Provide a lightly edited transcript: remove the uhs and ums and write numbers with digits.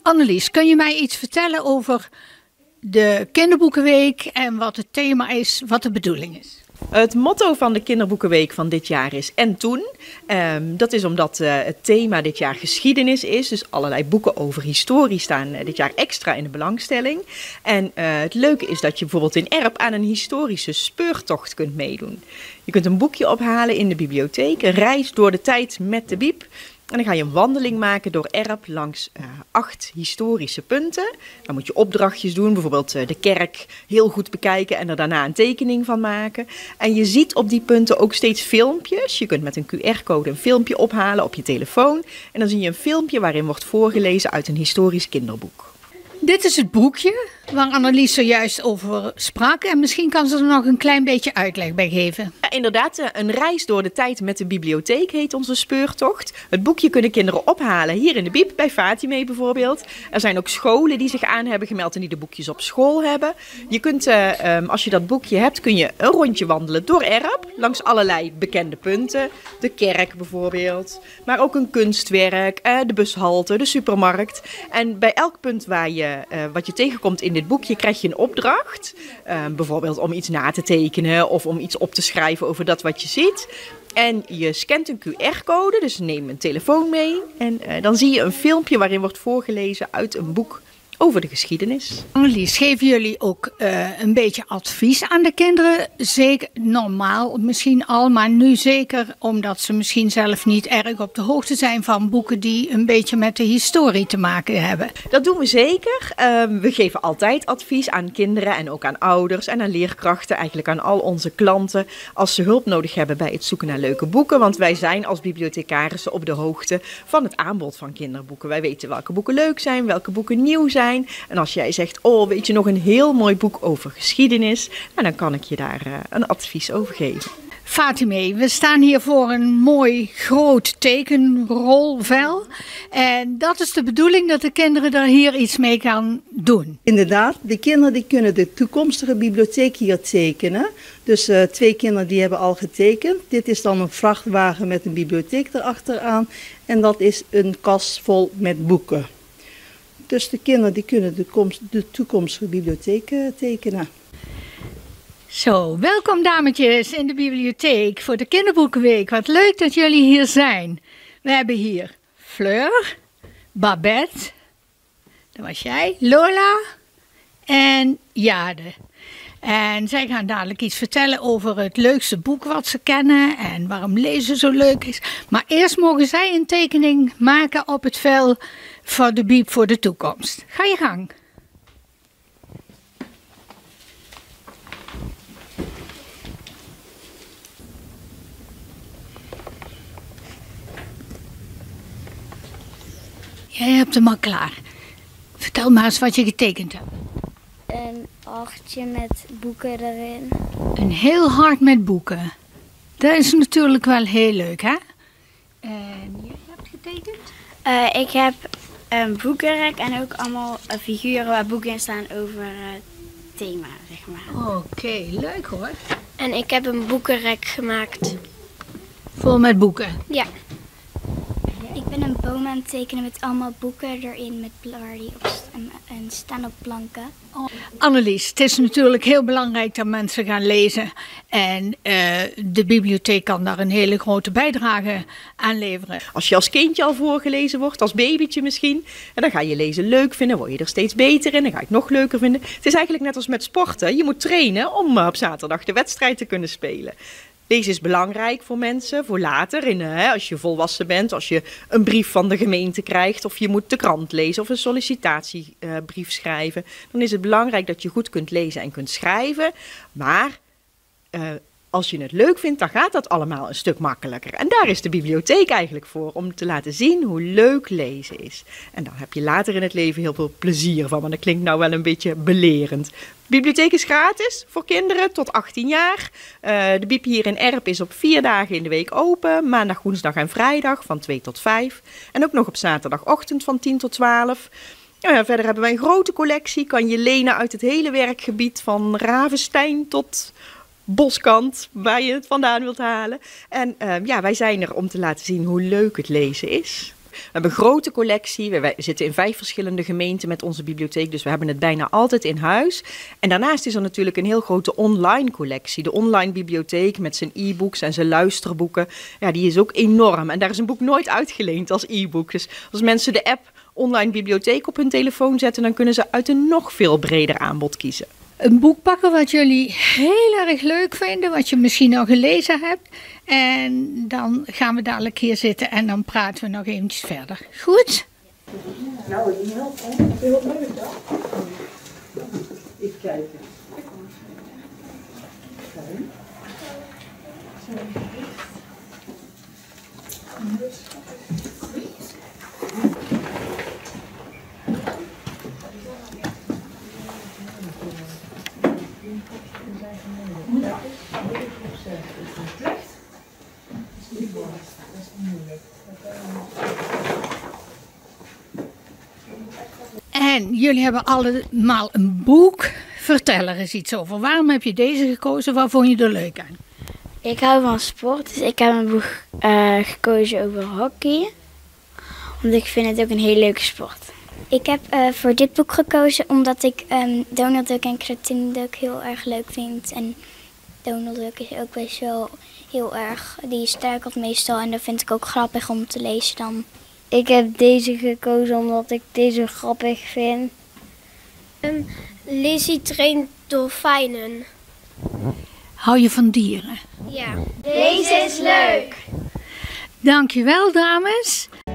Annelies, kun je mij iets vertellen over de Kinderboekenweek en wat het thema is, wat de bedoeling is? Het motto van de Kinderboekenweek van dit jaar is En toen. Dat is omdat het thema dit jaar geschiedenis is. Dus allerlei boeken over historie staan dit jaar extra in de belangstelling. En het leuke is dat je bijvoorbeeld in Erp aan een historische speurtocht kunt meedoen. Je kunt een boekje ophalen in de bibliotheek, een reis door de tijd met de bieb. En dan ga je een wandeling maken door Erp langs 8 historische punten. Dan moet je opdrachtjes doen, bijvoorbeeld de kerk heel goed bekijken en er daarna een tekening van maken. En je ziet op die punten ook steeds filmpjes. Je kunt met een QR-code een filmpje ophalen op je telefoon. En dan zie je een filmpje waarin wordt voorgelezen uit een historisch kinderboek. Dit is het boekje waar Annelies zojuist over sprak. En misschien kan ze er nog een klein beetje uitleg bij geven. Ja, inderdaad, een reis door de tijd met de bibliotheek heet onze speurtocht. Het boekje kunnen kinderen ophalen hier in de Biep, bij Fatime bijvoorbeeld. Er zijn ook scholen die zich aan hebben gemeld en die de boekjes op school hebben. Je kunt, als je dat boekje hebt, kun je een rondje wandelen door Erp, langs allerlei bekende punten. De kerk bijvoorbeeld, maar ook een kunstwerk, de bushalte, de supermarkt. En bij elk punt wat je tegenkomt in dit boekje krijg je een opdracht. Bijvoorbeeld om iets na te tekenen of om iets op te schrijven over dat wat je ziet. En je scant een QR-code, dus neem een telefoon mee. En dan zie je een filmpje waarin wordt voorgelezen uit een boek over de geschiedenis. Annelies, geven jullie ook een beetje advies aan de kinderen? Zeker normaal misschien al, maar nu zeker omdat ze misschien zelf niet erg op de hoogte zijn van boeken die een beetje met de historie te maken hebben. Dat doen we zeker. We geven altijd advies aan kinderen en ook aan ouders en aan leerkrachten. Eigenlijk aan al onze klanten als ze hulp nodig hebben bij het zoeken naar leuke boeken. Want wij zijn als bibliothecarissen op de hoogte van het aanbod van kinderboeken. Wij weten welke boeken leuk zijn, welke boeken nieuw zijn. En als jij zegt, oh weet je nog een heel mooi boek over geschiedenis, dan kan ik je daar een advies over geven. Fatime, we staan hier voor een mooi groot tekenrolvel. En dat is de bedoeling dat de kinderen daar hier iets mee gaan doen. Inderdaad, de kinderen die kunnen de toekomstige bibliotheek hier tekenen. Dus 2 kinderen die hebben al getekend. Dit is dan een vrachtwagen met een bibliotheek erachteraan. En dat is een kas vol met boeken. Dus de kinderen die kunnen de toekomstige bibliotheek tekenen. Zo, welkom dametjes in de bibliotheek voor de Kinderboekenweek. Wat leuk dat jullie hier zijn. We hebben hier Fleur, Babette, dat was jij, Lola en Jade. En zij gaan dadelijk iets vertellen over het leukste boek wat ze kennen en waarom lezen zo leuk is. Maar eerst mogen zij een tekening maken op het vel voor de Biep voor de toekomst. Ga je gang. Jij hebt hem al klaar. Vertel maar eens wat je getekend hebt. Een hartje met boeken erin. Een heel hart met boeken. Dat is natuurlijk wel heel leuk, hè? En jij hebt getekend? Ik heb een boekenrek en ook allemaal figuren waar boeken in staan over het thema, zeg maar. Oké, leuk hoor. En ik heb een boekenrek gemaakt. Vol met boeken. Ja. Ik ben een boom aan het tekenen met allemaal boeken erin met blaren die en staan op planken. Annelies, het is natuurlijk heel belangrijk dat mensen gaan lezen. En de bibliotheek kan daar een hele grote bijdrage aan leveren. Als je als kindje al voorgelezen wordt, als babytje misschien, en dan ga je lezen leuk vinden, word je er steeds beter in, dan ga je het nog leuker vinden. Het is eigenlijk net als met sporten. Je moet trainen om op zaterdag de wedstrijd te kunnen spelen. Lezen is belangrijk voor mensen, voor later, als je volwassen bent, als je een brief van de gemeente krijgt of je moet de krant lezen of een sollicitatiebrief schrijven. Dan is het belangrijk dat je goed kunt lezen en kunt schrijven, maar als je het leuk vindt, dan gaat dat allemaal een stuk makkelijker. En daar is de bibliotheek eigenlijk voor, om te laten zien hoe leuk lezen is. En dan heb je later in het leven heel veel plezier van, maar dat klinkt nou wel een beetje belerend. De bibliotheek is gratis voor kinderen tot 18 jaar. De Biep hier in Erp is op 4 dagen in de week open. Maandag, woensdag en vrijdag van 2 tot 5. En ook nog op zaterdagochtend van 10 tot 12. Verder hebben wij een grote collectie. Kan je lenen uit het hele werkgebied van Ravenstein tot Boskant, waar je het vandaan wilt halen. En wij zijn er om te laten zien hoe leuk het lezen is. We hebben een grote collectie. We zitten in 5 verschillende gemeenten met onze bibliotheek, dus we hebben het bijna altijd in huis. En daarnaast is er natuurlijk een heel grote online collectie. De online bibliotheek met zijn e-books en zijn luisterboeken. Ja, die is ook enorm. En daar is een boek nooit uitgeleend als e-book. Dus als mensen de app online bibliotheek op hun telefoon zetten, dan kunnen ze uit een nog veel breder aanbod kiezen. Een boek pakken wat jullie heel erg leuk vinden, wat je misschien al gelezen hebt. En dan gaan we dadelijk hier zitten en dan praten we nog eventjes verder. Goed? Nou, die helpt, hè? Dat is heel leuk, hè? Even kijken. En jullie hebben allemaal een boek. Vertel er eens iets over. Waarom heb je deze gekozen? Wat vond je er leuk aan? Ik hou van sport, dus ik heb een boek gekozen over hockey. Want ik vind het ook een heel leuke sport. Ik heb voor dit boek gekozen omdat ik Donald Duck en Cartoon Duck heel erg leuk vind. En Donald Duck is ook best wel heel erg, die struikelt meestal en dat vind ik ook grappig om te lezen dan. Ik heb deze gekozen omdat ik deze grappig vind. Lizzie traint dolfijnen. Hou je van dieren? Ja. Deze is leuk. Dankjewel, dames.